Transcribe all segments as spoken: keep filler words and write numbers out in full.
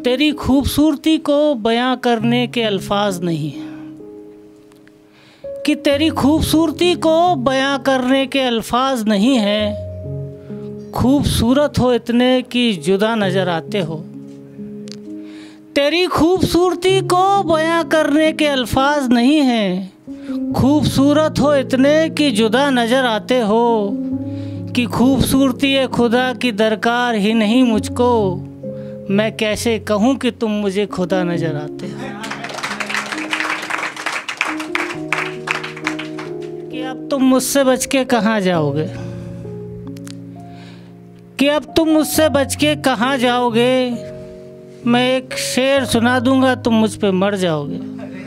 तेरी खूबसूरती को बयां करने के अल्फाज नहीं हैं, कि तेरी खूबसूरती को बयां करने के अल्फाज नहीं हैं। खूबसूरत हो इतने कि जुदा नज़र आते हो। तेरी खूबसूरती को बयां करने के अल्फाज नहीं हैं। खूबसूरत हो इतने कि जुदा नज़र आते हो, कि खूबसूरती है खुदा की दरकार ही नहीं मुझको। मैं कैसे कहूँ कि तुम मुझे खुदा नज़र आते हो। कि अब तुम मुझसे बच के कहाँ जाओगे, कि अब तुम मुझसे बच के कहाँ जाओगे। मैं एक शेर सुना दूंगा, तुम मुझ पे मर जाओगे।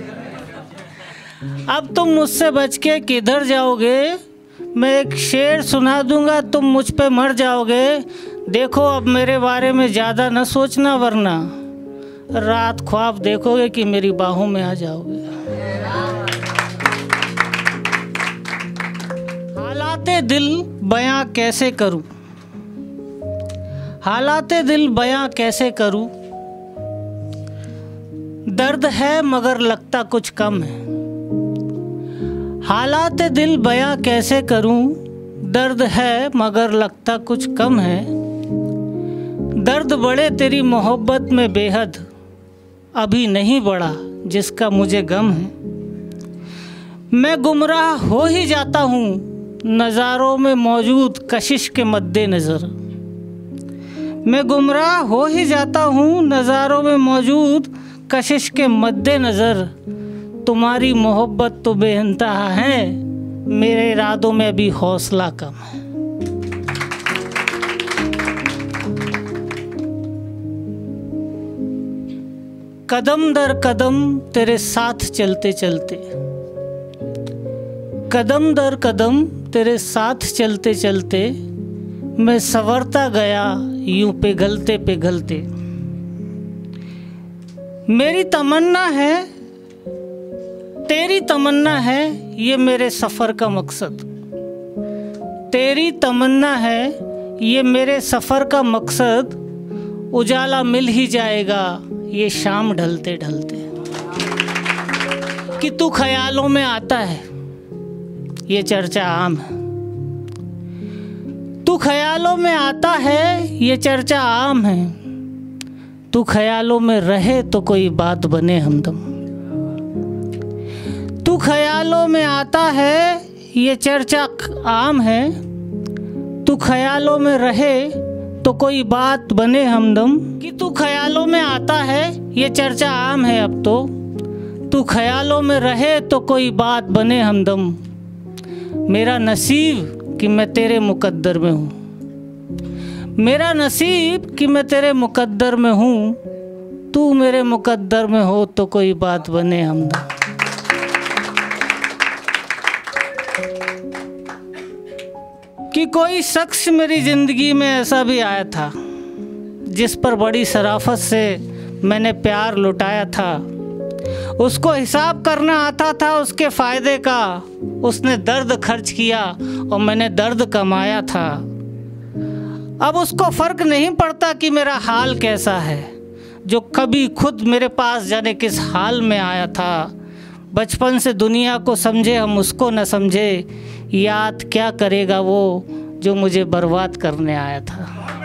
अब तुम मुझसे बच के किधर जाओगे। मैं एक शेर सुना दूंगा, तुम मुझ पे मर जाओगे। देखो अब मेरे बारे में ज़्यादा न सोचना, वरना रात ख्वाब देखोगे कि मेरी बाहों में आ जाओगे। हालाते दिल बयां कैसे करूं, हालाते दिल बयां कैसे करूं। दर्द है मगर लगता कुछ कम है। हालाते दिल बयां कैसे करूं। दर्द है मगर लगता कुछ कम है। दर्द बढ़े तेरी मोहब्बत में बेहद, अभी नहीं बढ़ा जिसका मुझे गम है। मैं गुमराह हो ही जाता हूँ नज़ारों में मौजूद कशिश के मद्दे नज़र। मैं गुमराह हो ही जाता हूँ नज़ारों में मौजूद कशिश के मद्दे नज़र। तुम्हारी मोहब्बत तो बेइंतहा है, मेरे इरादों में भी हौसला कम है। कदम दर कदम तेरे साथ चलते चलते, कदम दर कदम तेरे साथ चलते चलते, मैं संवरता गया यूं पिघलते पिघलते। मेरी तमन्ना है, तेरी तमन्ना है, ये मेरे सफ़र का मकसद। तेरी तमन्ना है, ये मेरे सफ़र का मकसद। उजाला मिल ही जाएगा ये शाम ढलते ढलते। कि तू ख्यालों में आता है, ये चर्चा आम है। तू ख्यालों में आता है, ये चर्चा आम है। तू ख्यालों में रहे तो कोई बात बने हमदम। तू ख्यालों में आता है, ये चर्चा आम है। तू ख्यालों में रहे तो कोई बात बने हमदम। कि तू ख्यालों में आता है, ये चर्चा आम है अब तो। तू ख्यालों में रहे तो कोई बात बने हमदम। मेरा नसीब कि मैं तेरे मुकद्दर में हूँ। मेरा नसीब कि मैं तेरे मुकद्दर में हूँ। तू मेरे मुकद्दर में हो तो कोई बात बने हमदम। कि कोई शख्स मेरी ज़िंदगी में ऐसा भी आया था, जिस पर बड़ी शराफत से मैंने प्यार लुटाया था। उसको हिसाब करना आता था उसके फ़ायदे का। उसने दर्द खर्च किया और मैंने दर्द कमाया था। अब उसको फ़र्क नहीं पड़ता कि मेरा हाल कैसा है। जो कभी खुद मेरे पास जाने किस हाल में आया था। बचपन से दुनिया को समझे हम उसको न समझे। याद क्या करेगा वो जो मुझे बर्बाद करने आया था।